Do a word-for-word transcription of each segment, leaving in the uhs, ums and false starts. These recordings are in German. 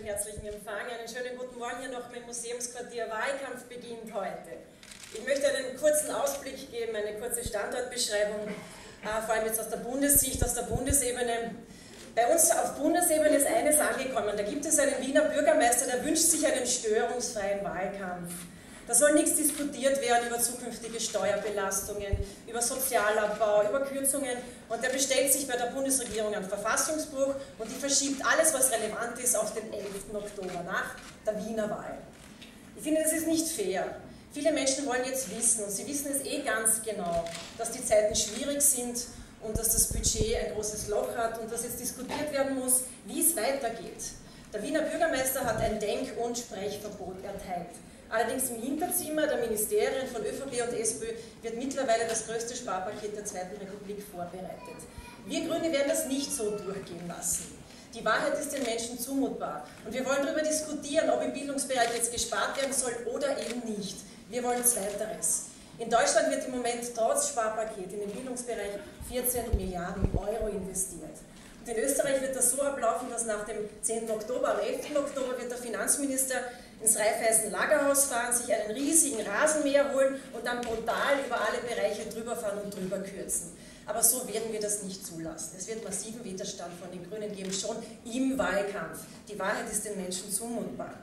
dem herzlichen Empfang. Einen schönen guten Morgen hier noch im Museumsquartier. Wahlkampf beginnt heute. Ich möchte einen kurzen Ausblick geben, eine kurze Standortbeschreibung, äh, vor allem jetzt aus der Bundessicht, aus der Bundesebene. Bei uns auf Bundesebene ist eines angekommen. Da gibt es einen Wiener Bürgermeister, der wünscht sich einen störungsfreien Wahlkampf. Da soll nichts diskutiert werden über zukünftige Steuerbelastungen, über Sozialabbau, über Kürzungen. Und der bestellt sich bei der Bundesregierung einen Verfassungsbruch und die verschiebt alles, was relevant ist, auf den elften Oktober nach der Wiener Wahl. Ich finde, das ist nicht fair. Viele Menschen wollen jetzt wissen, und sie wissen es eh ganz genau, dass die Zeiten schwierig sind und dass das Budget ein großes Loch hat und dass jetzt diskutiert werden muss, wie es weitergeht. Der Wiener Bürgermeister hat ein Denk- und Sprechverbot erteilt. Allerdings im Hinterzimmer der Ministerien von ÖVP und SPÖ wird mittlerweile das größte Sparpaket der Zweiten Republik vorbereitet. Wir Grüne werden das nicht so durchgehen lassen. Die Wahrheit ist den Menschen zumutbar. Und wir wollen darüber diskutieren, ob im Bildungsbereich jetzt gespart werden soll oder eben nicht. Wir wollen Zweiteres. In Deutschland wird im Moment trotz Sparpaket in den Bildungsbereich vierzehn Milliarden Euro investiert. Und in Österreich wird das so ablaufen, dass nach dem zehnten Oktober, am elften Oktober wird der Finanzminister ins Raiffeisen Lagerhaus fahren, sich einen riesigen Rasenmäher holen und dann brutal über alle Bereiche drüber fahren und drüber kürzen. Aber so werden wir das nicht zulassen. Es wird massiven Widerstand von den Grünen geben, schon im Wahlkampf. Die Wahrheit ist den Menschen zumutbar.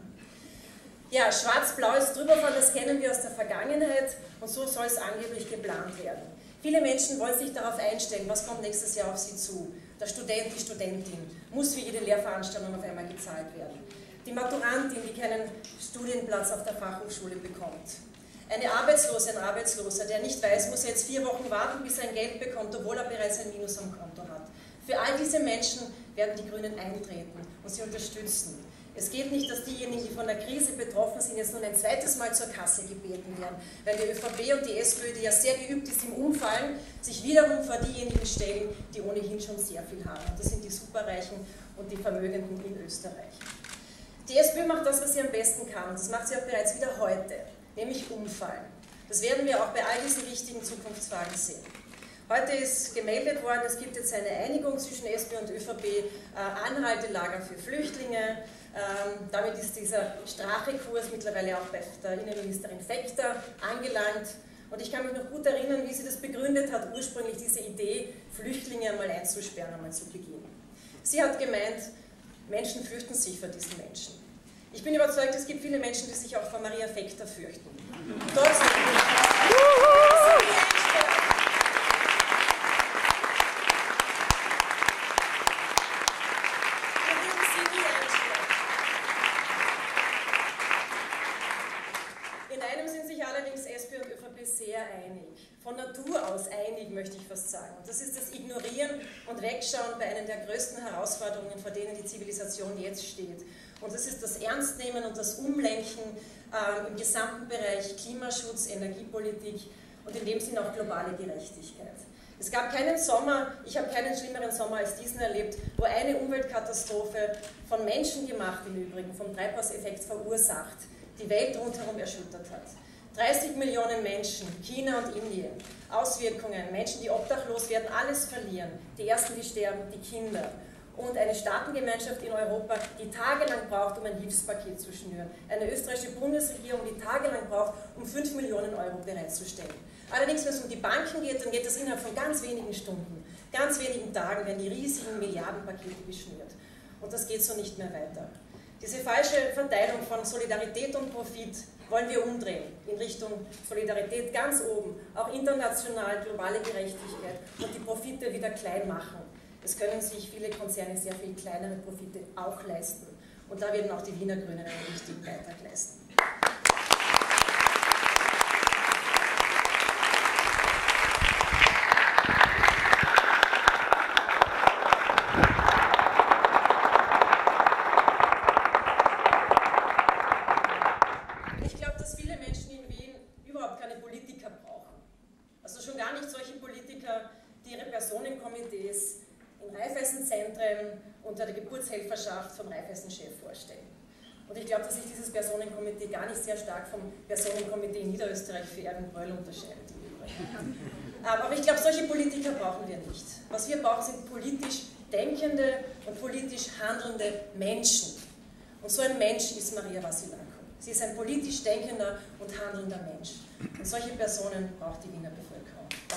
Ja, schwarz-blaues Drüberfahren, das kennen wir aus der Vergangenheit und so soll es angeblich geplant werden. Viele Menschen wollen sich darauf einstellen, was kommt nächstes Jahr auf sie zu. Der Student, die Studentin muss für jede Lehrveranstaltung auf einmal gezahlt werden. Die Maturantin, die keinen Studienplatz auf der Fachhochschule bekommt. Eine Arbeitslose, ein Arbeitsloser, der nicht weiß, muss er jetzt vier Wochen warten, bis er ein Geld bekommt, obwohl er bereits ein Minus am Konto hat. Für all diese Menschen werden die Grünen eintreten und sie unterstützen. Es geht nicht, dass diejenigen, die von der Krise betroffen sind, jetzt nun ein zweites Mal zur Kasse gebeten werden, weil die ÖVP und die SPÖ, die ja sehr geübt ist im Umfallen, sich wiederum vor diejenigen stellen, die ohnehin schon sehr viel haben. Und das sind die Superreichen und die Vermögenden in Österreich. Die SPÖ macht das, was sie am besten kann, und das macht sie auch bereits wieder heute, nämlich umfallen. Das werden wir auch bei all diesen wichtigen Zukunftsfragen sehen. Heute ist gemeldet worden, es gibt jetzt eine Einigung zwischen SPÖ und ÖVP, äh, Anhaltelager für Flüchtlinge. Ähm, damit ist dieser Strache-Kurs mittlerweile auch bei der Innenministerin Fekter angelangt. Und ich kann mich noch gut erinnern, wie sie das begründet hat, ursprünglich diese Idee, Flüchtlinge einmal einzusperren, einmal zu Beginn. Sie hat gemeint, Menschen fürchten sich vor diesen Menschen. Ich bin überzeugt, es gibt viele Menschen, die sich auch vor Maria Fekter fürchten. Trotzdem. In einem sind sich allerdings SPÖ und ÖVP sehr einig. Von Natur aus einig, möchte ich fast sagen. Und das ist das Ignorieren und Wegschauen bei einer der größten Herausforderungen, vor denen die Zivilisation jetzt steht. Und das ist das Ernstnehmen und das Umlenken äh, im gesamten Bereich Klimaschutz, Energiepolitik und in dem Sinne auch globale Gerechtigkeit. Es gab keinen Sommer, ich habe keinen schlimmeren Sommer als diesen erlebt, wo eine Umweltkatastrophe von Menschen gemacht im Übrigen, vom Treibhauseffekt verursacht, die Welt rundherum erschüttert hat. dreißig Millionen Menschen, China und Indien, Auswirkungen, Menschen, die obdachlos werden, alles verlieren, die Ersten, die sterben, die Kinder. Und eine Staatengemeinschaft in Europa, die tagelang braucht, um ein Hilfspaket zu schnüren. Eine österreichische Bundesregierung, die tagelang braucht, um fünf Millionen Euro bereitzustellen. Allerdings, wenn es um die Banken geht, dann geht das innerhalb von ganz wenigen Stunden, ganz wenigen Tagen, werden die riesigen Milliardenpakete geschnürt. Und das geht so nicht mehr weiter. Diese falsche Verteilung von Solidarität und Profit wollen wir umdrehen in Richtung Solidarität ganz oben, auch international, globale Gerechtigkeit und die Profite wieder klein machen. Es können sich viele Konzerne sehr viel kleinere Profite auch leisten. Und da werden auch die Wiener Grünen einen wichtigen Beitrag leisten. Ich glaube, dass viele Menschen in Wien überhaupt keine Politiker brauchen. Also schon gar nicht solche Politiker, die ihre Personenkomitees in Raiffeisen-Zentren unter der Geburtshelferschaft vom Raiffeisen-Chef vorstellen. Und ich glaube, dass sich dieses Personenkomitee gar nicht sehr stark vom Personenkomitee in Niederösterreich für Erwin Bröll unterscheidet. Aber ich glaube, solche Politiker brauchen wir nicht. Was wir brauchen, sind politisch denkende und politisch handelnde Menschen. Und Und so ein Mensch ist Maria Vassilenko. Sie ist ein politisch denkender und handelnder Mensch. Und solche Personen braucht die Wiener Bevölkerung.